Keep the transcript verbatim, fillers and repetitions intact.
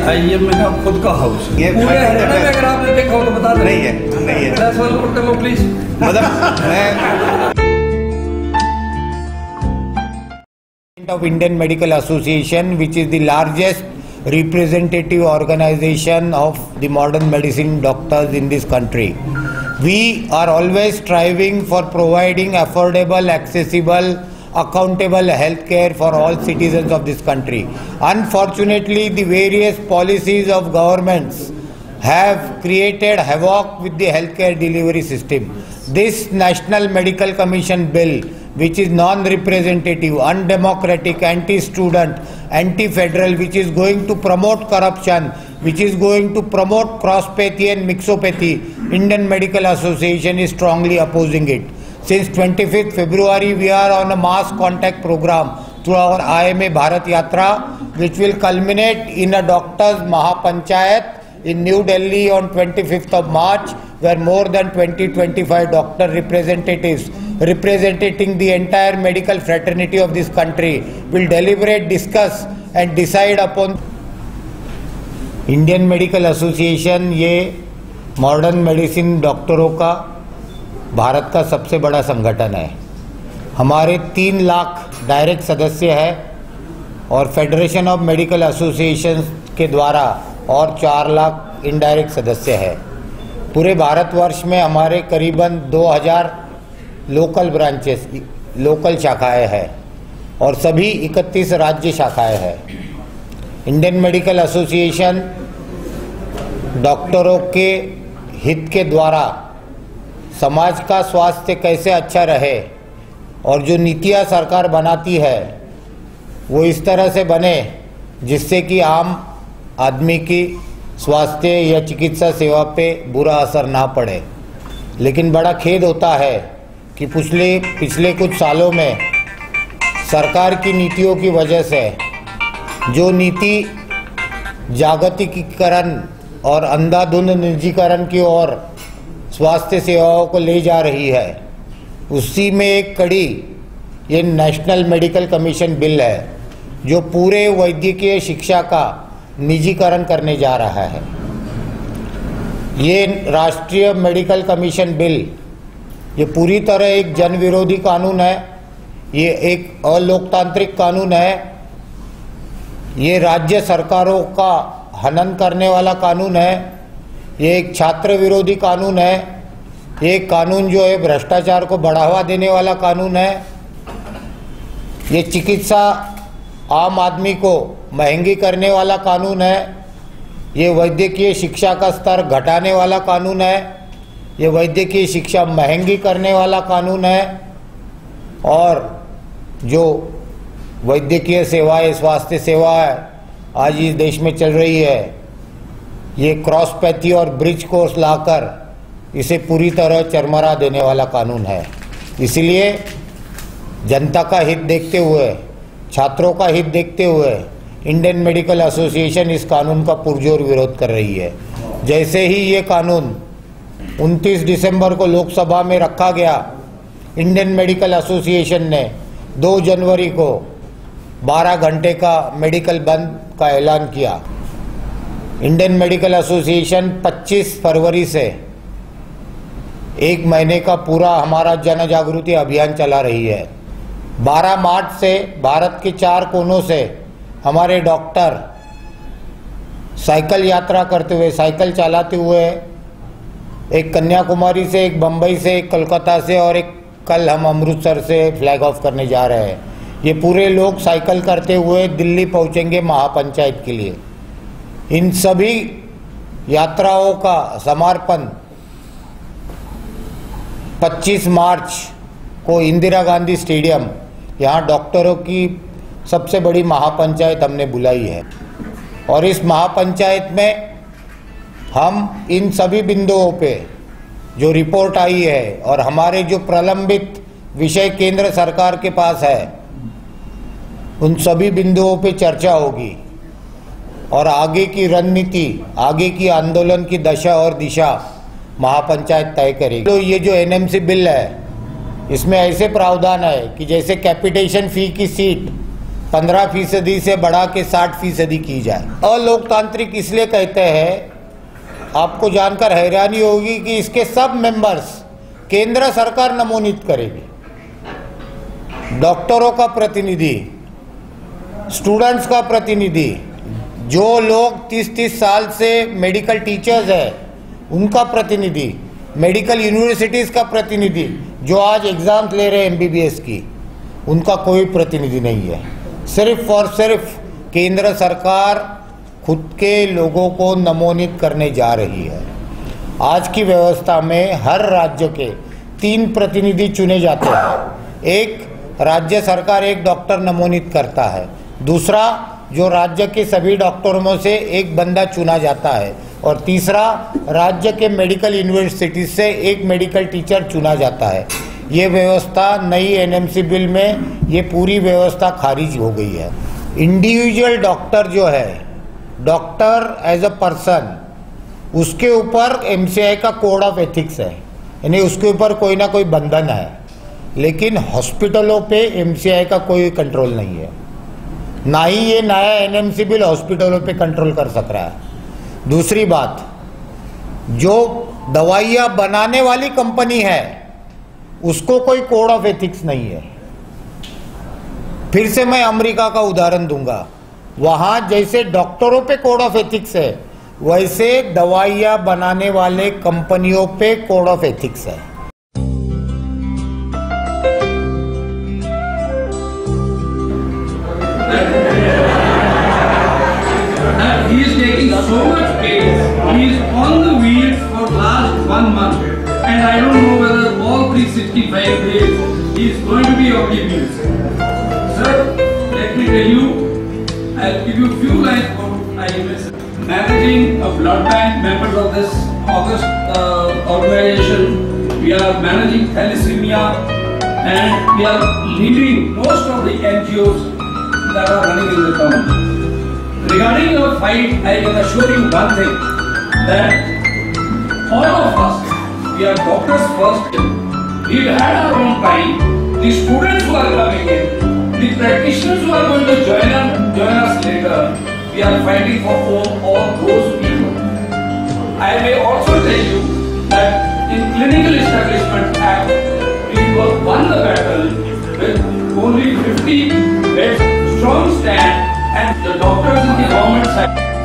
IMA का खुद का हाउस है पूरे हरियाणा में, अगर आपने देखा हो तो बता दें। नहीं है, नहीं है। दस बार नोट कर लो प्लीज। मतलब of Indian Medical Association, which is the largest representative organization of the modern medicine doctors in this country. We are always striving for providing affordable, accessible, accountable healthcare for all citizens of this country. Unfortunately, the various policies of governments have created havoc with the healthcare delivery system. This National Medical Commission Bill, which is non-representative, undemocratic, anti-student, anti-federal, which is going to promote corruption, which is going to promote cross-pathy and mixopathy, Indian Medical Association is strongly opposing it. Since twenty-fifth February, we are on a mass contact program through our I M A Bharat Yatra, which will culminate in a doctors Maha Panchayat in New Delhi on twenty-fifth of March, where more than twenty to twenty-five doctor representatives representing the entire medical fraternity of this country will deliberate, discuss and decide upon. Indian Medical Association ये modern medicine डॉक्टरों का भारत का सबसे बड़ा संगठन है। हमारे तीन लाख डायरेक्ट सदस्य हैं और फेडरेशन ऑफ मेडिकल एसोसिएशन के द्वारा और चार लाख इनडायरेक्ट सदस्य हैं। पूरे भारतवर्ष में हमारे करीबन दो हज़ार लोकल ब्रांचेस, लोकल शाखाएं हैं और सभी इकतीस राज्य शाखाएं हैं। इंडियन मेडिकल एसोसिएशन डॉक्टरों के हित के द्वारा समाज का स्वास्थ्य कैसे अच्छा रहे और जो नीतियां सरकार बनाती है वो इस तरह से बने जिससे कि आम आदमी की स्वास्थ्य या चिकित्सा सेवा पे बुरा असर ना पड़े। लेकिन बड़ा खेद होता है कि पिछले पिछले कुछ सालों में सरकार की नीतियों की वजह से जो नीति जागतिकीकरण और अंधाधुंध निजीकरण की ओर स्वास्थ्य सेवाओं को ले जा रही है, उसी में एक कड़ी ये नेशनल मेडिकल कमीशन बिल है जो पूरे वैद्यकीय शिक्षा का निजीकरण करने जा रहा है। ये राष्ट्रीय मेडिकल कमीशन बिल ये पूरी तरह एक जन विरोधी कानून है, ये एक अलोकतांत्रिक कानून है, ये राज्य सरकारों का हनन करने वाला कानून है, ये एक छात्र विरोधी कानून है, ये कानून जो है भ्रष्टाचार को बढ़ावा देने वाला कानून है, ये चिकित्सा आम आदमी को महंगी करने वाला कानून है, ये वैद्यकीय शिक्षा का स्तर घटाने वाला कानून है, ये वैद्यकीय शिक्षा महंगी करने वाला कानून है और जो वैद्यकीय सेवाएं, स्वास्थ्य सेवाएं आज इस देश में चल रही है, ये क्रॉस पैथी और ब्रिज कोर्स लाकर इसे पूरी तरह चरमरा देने वाला कानून है। इसलिए जनता का हित देखते हुए, छात्रों का हित देखते हुए इंडियन मेडिकल एसोसिएशन इस कानून का पुरजोर विरोध कर रही है। जैसे ही ये कानून उनतीस दिसंबर को लोकसभा में रखा गया, इंडियन मेडिकल एसोसिएशन ने दो जनवरी को बारह घंटे का मेडिकल बंद का ऐलान किया। इंडियन मेडिकल एसोसिएशन पच्चीस फरवरी से एक महीने का पूरा हमारा जन जागृति अभियान चला रही है। बारह मार्च से भारत के चार कोनों से हमारे डॉक्टर साइकिल यात्रा करते हुए, साइकिल चलाते हुए, एक कन्याकुमारी से, एक बम्बई से, एक कोलकाता से और एक कल हम अमृतसर से फ्लैग ऑफ करने जा रहे हैं। ये पूरे लोग साइकिल करते हुए दिल्ली पहुंचेंगे महापंचायत के लिए। इन सभी यात्राओं का समर्पण पच्चीस मार्च को इंदिरा गांधी स्टेडियम, यहाँ डॉक्टरों की सबसे बड़ी महापंचायत हमने बुलाई है और इस महापंचायत में हम इन सभी बिंदुओं पे जो रिपोर्ट आई है और हमारे जो प्रलंबित विषय केंद्र सरकार के पास है, उन सभी बिंदुओं पे चर्चा होगी और आगे की रणनीति, आगे की आंदोलन की दशा और दिशा महापंचायत तय करेगी। तो ये जो एनएमसी बिल है, इसमें ऐसे प्रावधान है कि जैसे कैपिटेशन फी की सीट पंद्रह फीसदी से बढ़ा के साठ फीसदी की जाए। अलोकतांत्रिक इसलिए कहते हैं, आपको जानकर हैरानी होगी कि इसके सब मेंबर्स केंद्र सरकार नमोनित करेगी। डॉक्टरों का प्रतिनिधि, स्टूडेंट्स का प्रतिनिधि, जो लोग तीस तीस साल से मेडिकल टीचर्स हैं उनका प्रतिनिधि, मेडिकल यूनिवर्सिटीज़ का प्रतिनिधि, जो आज एग्ज़ाम्स ले रहे हैं एमबीबीएस की, उनका कोई प्रतिनिधि नहीं है। सिर्फ और सिर्फ केंद्र सरकार खुद के लोगों को नमोनित करने जा रही है। आज की व्यवस्था में हर राज्य के तीन प्रतिनिधि चुने जाते हैं। एक राज्य सरकार एक डॉक्टर नमोनित करता है, दूसरा जो राज्य के सभी डॉक्टरों में से एक बंदा चुना जाता है, और तीसरा राज्य के मेडिकल यूनिवर्सिटी से एक मेडिकल टीचर चुना जाता है। ये व्यवस्था नई एनएमसी बिल में ये पूरी व्यवस्था खारिज हो गई है। इंडिविजुअल डॉक्टर जो है, डॉक्टर एज अ पर्सन, उसके ऊपर एमसीआई का कोड ऑफ एथिक्स है, यानी उसके ऊपर कोई ना कोई बंधन है, लेकिन हॉस्पिटलों पे एमसीआई का कोई कंट्रोल नहीं है। ना ही ये नया एनएमसी बिल हॉस्पिटलों पे कंट्रोल कर सक रहा है। दूसरी बात, जो दवाइयाँ बनाने वाली कंपनी है उसको कोई कोड ऑफ एथिक्स नहीं है। फिर से मैं अमेरिका का उदाहरण दूंगा, वहाँ जैसे डॉक्टरों पे कोड ऑफ एथिक्स है, वैसे दवाइयाँ बनाने वाले कंपनियों पे कोड ऑफ एथिक्स है। He is taking so much pain. He is on the wheels for last one month, and I don't know whether all three hundred sixty-five days he is going to be on the wheels. Sir, let me tell you, I'll give you few lines about I M A. Managing a blood bank, members of this August uh, organization, we are managing thalassemia, and we are leading most of the N G Os that are running in the town. Regarding your fight, I can assure you one thing, that all of us, we are doctors first. We've had our own time. The students who are coming in, the practitioners who are going to join us, join us later, we are fighting for all, all those people. I may also tell you that in Clinical Establishment Act, we won the battle with only fifty beds, strong stand, and the doctors in the government side.